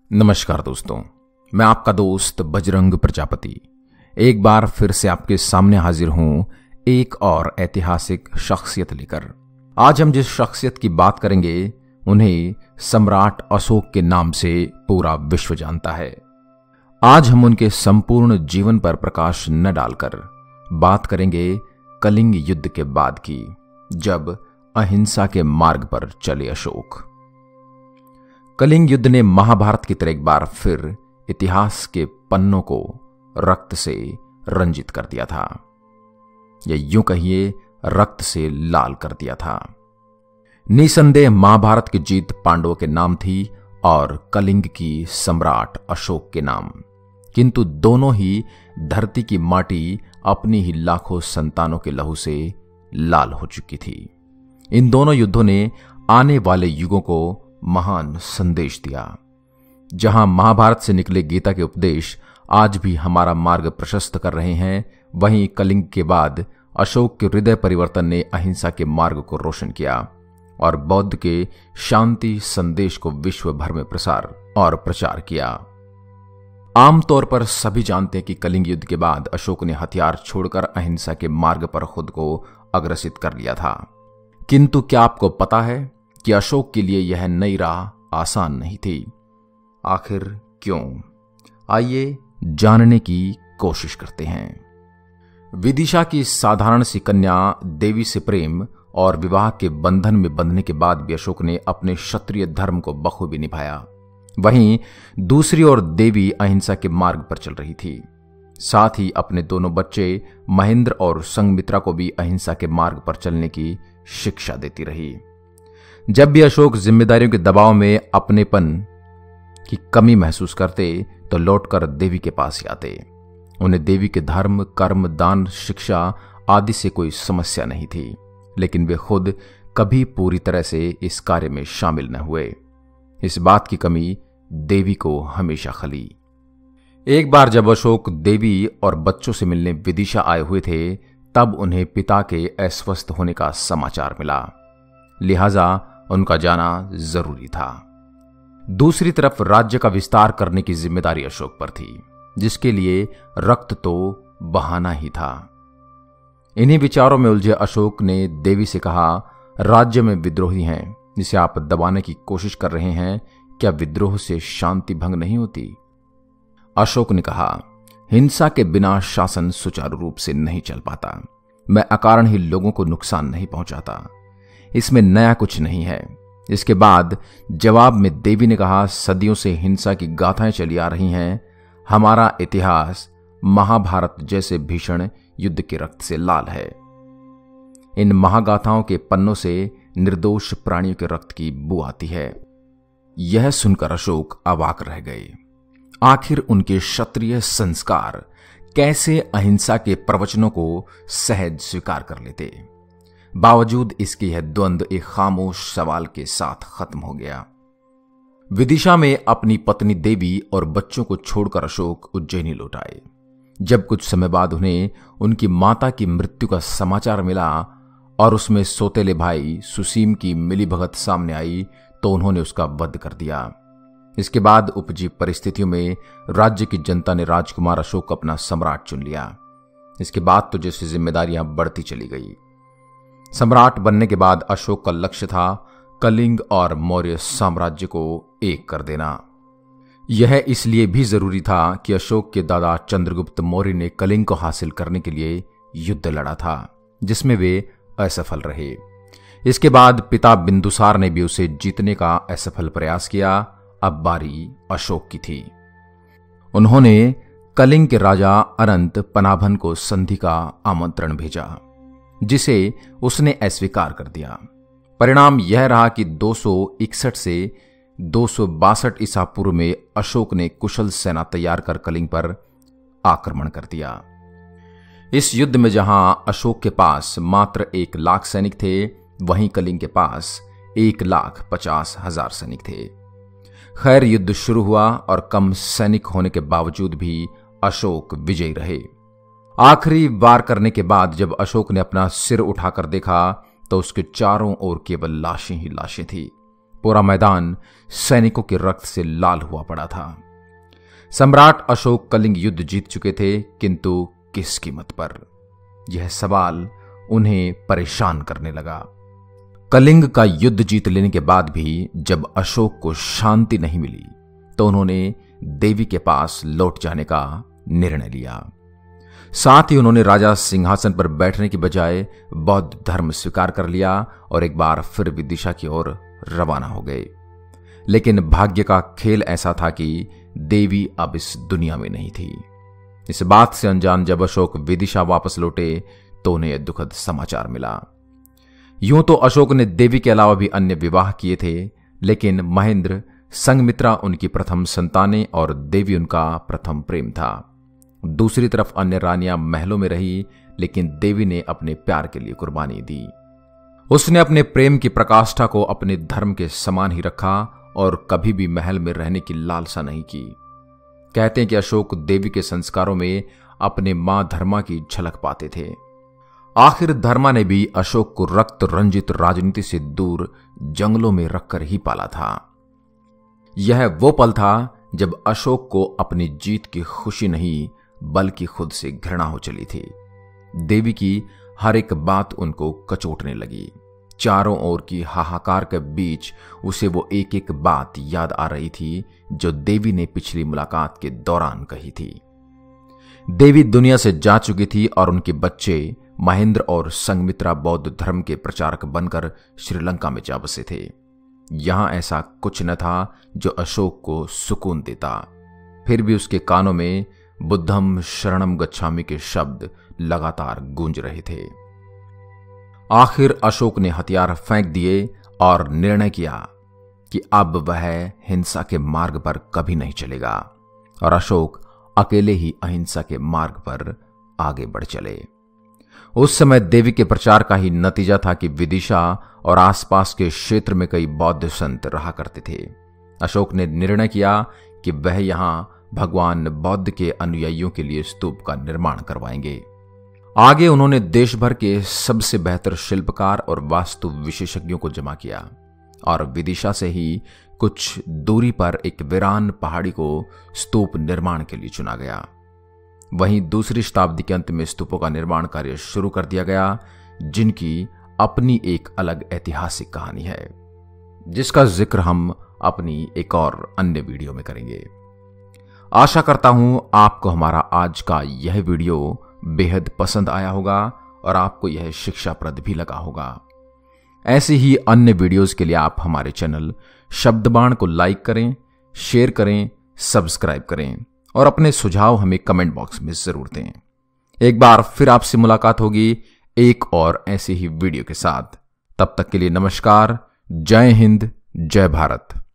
नमस्कार दोस्तों, मैं आपका दोस्त बजरंग प्रजापति एक बार फिर से आपके सामने हाजिर हूं एक और ऐतिहासिक शख्सियत लेकर। आज हम जिस शख्सियत की बात करेंगे उन्हें सम्राट अशोक के नाम से पूरा विश्व जानता है। आज हम उनके संपूर्ण जीवन पर प्रकाश न डालकर बात करेंगे कलिंग युद्ध के बाद की, जब अहिंसा के मार्ग पर चले अशोक। कलिंग युद्ध ने महाभारत की तरह एक बार फिर इतिहास के पन्नों को रक्त से रंजित कर दिया था, या यूं कहिए रक्त से लाल कर दिया था। निसंदेह महाभारत की जीत पांडवों के नाम थी और कलिंग की सम्राट अशोक के नाम, किंतु दोनों ही धरती की माटी अपनी ही लाखों संतानों के लहू से लाल हो चुकी थी। इन दोनों युद्धों ने आने वाले युगों को महान संदेश दिया। जहां महाभारत से निकले गीता के उपदेश आज भी हमारा मार्ग प्रशस्त कर रहे हैं, वहीं कलिंग के बाद अशोक के हृदय परिवर्तन ने अहिंसा के मार्ग को रोशन किया और बौद्ध के शांति संदेश को विश्व भर में प्रसार और प्रचार किया। आमतौर पर सभी जानते हैं कि कलिंग युद्ध के बाद अशोक ने हथियार छोड़कर अहिंसा के मार्ग पर खुद को अग्रसित कर लिया था, किंतु क्या आपको पता है कि अशोक के लिए यह नई राह आसान नहीं थी। आखिर क्यों? आइए जानने की कोशिश करते हैं। विदिशा की साधारण सी कन्या देवी से प्रेम और विवाह के बंधन में बंधने के बाद भी अशोक ने अपने क्षत्रिय धर्म को बखूबी निभाया। वहीं दूसरी ओर देवी अहिंसा के मार्ग पर चल रही थी। साथ ही अपने दोनों बच्चे महेंद्र और संघमित्रा को भी अहिंसा के मार्ग पर चलने की शिक्षा देती रही। जब भी अशोक जिम्मेदारियों के दबाव में अपनेपन की कमी महसूस करते तो लौटकर देवी के पास ही आते। उन्हें देवी के धर्म, कर्म, दान, शिक्षा आदि से कोई समस्या नहीं थी, लेकिन वे खुद कभी पूरी तरह से इस कार्य में शामिल न हुए। इस बात की कमी देवी को हमेशा खली। एक बार जब अशोक देवी और बच्चों से मिलने विदिशा आए हुए थे, तब उन्हें पिता के अस्वस्थ होने का समाचार मिला, लिहाजा उनका जाना जरूरी था। दूसरी तरफ राज्य का विस्तार करने की जिम्मेदारी अशोक पर थी, जिसके लिए रक्त तो बहाना ही था। इन्हीं विचारों में उलझे अशोक ने देवी से कहा, राज्य में विद्रोही हैं जिसे आप दबाने की कोशिश कर रहे हैं, क्या विद्रोह से शांति भंग नहीं होती? अशोक ने कहा, हिंसा के बिना शासन सुचारू रूप से नहीं चल पाता। मैं अकारण ही लोगों को नुकसान नहीं पहुंचाता। इसमें नया कुछ नहीं है। इसके बाद जवाब में देवी ने कहा, सदियों से हिंसा की गाथाएं चली आ रही हैं। हमारा इतिहास महाभारत जैसे भीषण युद्ध के रक्त से लाल है। इन महागाथाओं के पन्नों से निर्दोष प्राणियों के रक्त की बू आती है। यह सुनकर अशोक अवाक रह गए। आखिर उनके क्षत्रिय संस्कार कैसे अहिंसा के प्रवचनों को सहज स्वीकार कर लेते? बावजूद इसके यह द्वंद्व एक खामोश सवाल के साथ खत्म हो गया। विदिशा में अपनी पत्नी देवी और बच्चों को छोड़कर अशोक उज्जैनी लौट आए। जब कुछ समय बाद उन्हें उनकी माता की मृत्यु का समाचार मिला और उसमें सौतेले भाई सुसीम की मिलीभगत सामने आई, तो उन्होंने उसका वध कर दिया। इसके बाद उपजी परिस्थितियों में राज्य की जनता ने राजकुमार अशोक को अपना सम्राट चुन लिया। इसके बाद तो जैसे जिम्मेदारियां बढ़ती चली गई। सम्राट बनने के बाद अशोक का लक्ष्य था कलिंग और मौर्य साम्राज्य को एक कर देना। यह इसलिए भी जरूरी था कि अशोक के दादा चंद्रगुप्त मौर्य ने कलिंग को हासिल करने के लिए युद्ध लड़ा था, जिसमें वे असफल रहे। इसके बाद पिता बिंदुसार ने भी उसे जीतने का असफल प्रयास किया। अब बारी अशोक की थी। उन्होंने कलिंग के राजा अनंत पनाभन को संधि का आमंत्रण भेजा, जिसे उसने अस्वीकार कर दिया। परिणाम यह रहा कि 261 से 262 ईसा पूर्व में अशोक ने कुशल सेना तैयार कर कलिंग पर आक्रमण कर दिया। इस युद्ध में जहां अशोक के पास मात्र 1 लाख सैनिक थे, वहीं कलिंग के पास 1,50,000 सैनिक थे। खैर, युद्ध शुरू हुआ और कम सैनिक होने के बावजूद भी अशोक विजयी रहे। आखिरी वार करने के बाद जब अशोक ने अपना सिर उठाकर देखा तो उसके चारों ओर केवल लाशें ही लाशें थी। पूरा मैदान सैनिकों के रक्त से लाल हुआ पड़ा था। सम्राट अशोक कलिंग युद्ध जीत चुके थे, किंतु किस कीमत पर? यह सवाल उन्हें परेशान करने लगा। कलिंग का युद्ध जीत लेने के बाद भी जब अशोक को शांति नहीं मिली तो उन्होंने देवी के पास लौट जाने का निर्णय लिया। साथ ही उन्होंने राजा सिंहासन पर बैठने की बजाय बौद्ध धर्म स्वीकार कर लिया और एक बार फिर विदिशा की ओर रवाना हो गए। लेकिन भाग्य का खेल ऐसा था कि देवी अब इस दुनिया में नहीं थी। इस बात से अनजान जब अशोक विदिशा वापस लौटे तो उन्हें यह दुखद समाचार मिला। यूं तो अशोक ने देवी के अलावा भी अन्य विवाह किए थे, लेकिन महेंद्र, संघमित्रा उनकी प्रथम संतानें और देवी उनका प्रथम प्रेम था। दूसरी तरफ अन्य रानियां महलों में रही, लेकिन देवी ने अपने प्यार के लिए कुर्बानी दी। उसने अपने प्रेम की प्रकाष्ठा को अपने धर्म के समान ही रखा और कभी भी महल में रहने की लालसा नहीं की। कहते हैं कि अशोक देवी के संस्कारों में अपने मां धर्मा की झलक पाते थे। आखिर धर्मा ने भी अशोक को रक्त रंजित राजनीति से दूर जंगलों में रखकर ही पाला था। यह वो पल था जब अशोक को अपनी जीत की खुशी नहीं बल्कि खुद से घृणा हो चली थी। देवी की हर एक बात उनको कचोटने लगी। चारों ओर की हाहाकार के बीच उसे वो एक एक बात याद आ रही थी जो देवी ने पिछली मुलाकात के दौरान कही थी। देवी दुनिया से जा चुकी थी और उनके बच्चे महेंद्र और संघमित्रा बौद्ध धर्म के प्रचारक बनकर श्रीलंका में जा बसे थे। यहां ऐसा कुछ न था जो अशोक को सुकून देता। फिर भी उसके कानों में बुद्धम शरणम गच्छामि के शब्द लगातार गूंज रहे थे। आखिर अशोक ने हथियार फेंक दिए और निर्णय किया कि अब वह हिंसा के मार्ग पर कभी नहीं चलेगा और अशोक अकेले ही अहिंसा के मार्ग पर आगे बढ़ चले। उस समय देवी के प्रचार का ही नतीजा था कि विदिशा और आसपास के क्षेत्र में कई बौद्ध संत रहा करते थे। अशोक ने निर्णय किया कि वह यहां भगवान बौद्ध के अनुयायियों के लिए स्तूप का निर्माण करवाएंगे। आगे उन्होंने देश भर के सबसे बेहतर शिल्पकार और वास्तु विशेषज्ञों को जमा किया और विदिशा से ही कुछ दूरी पर एक वीरान पहाड़ी को स्तूप निर्माण के लिए चुना गया। वहीं दूसरी शताब्दी के अंत में स्तूपों का निर्माण कार्य शुरू कर दिया गया, जिनकी अपनी एक अलग ऐतिहासिक कहानी है, जिसका जिक्र हम अपनी एक और अन्य वीडियो में करेंगे। आशा करता हूं आपको हमारा आज का यह वीडियो बेहद पसंद आया होगा और आपको यह शिक्षाप्रद भी लगा होगा। ऐसे ही अन्य वीडियोस के लिए आप हमारे चैनल शब्दबाण को लाइक करें, शेयर करें, सब्सक्राइब करें और अपने सुझाव हमें कमेंट बॉक्स में जरूर दें। एक बार फिर आपसे मुलाकात होगी एक और ऐसे ही वीडियो के साथ। तब तक के लिए नमस्कार। जय हिंद, जय भारत।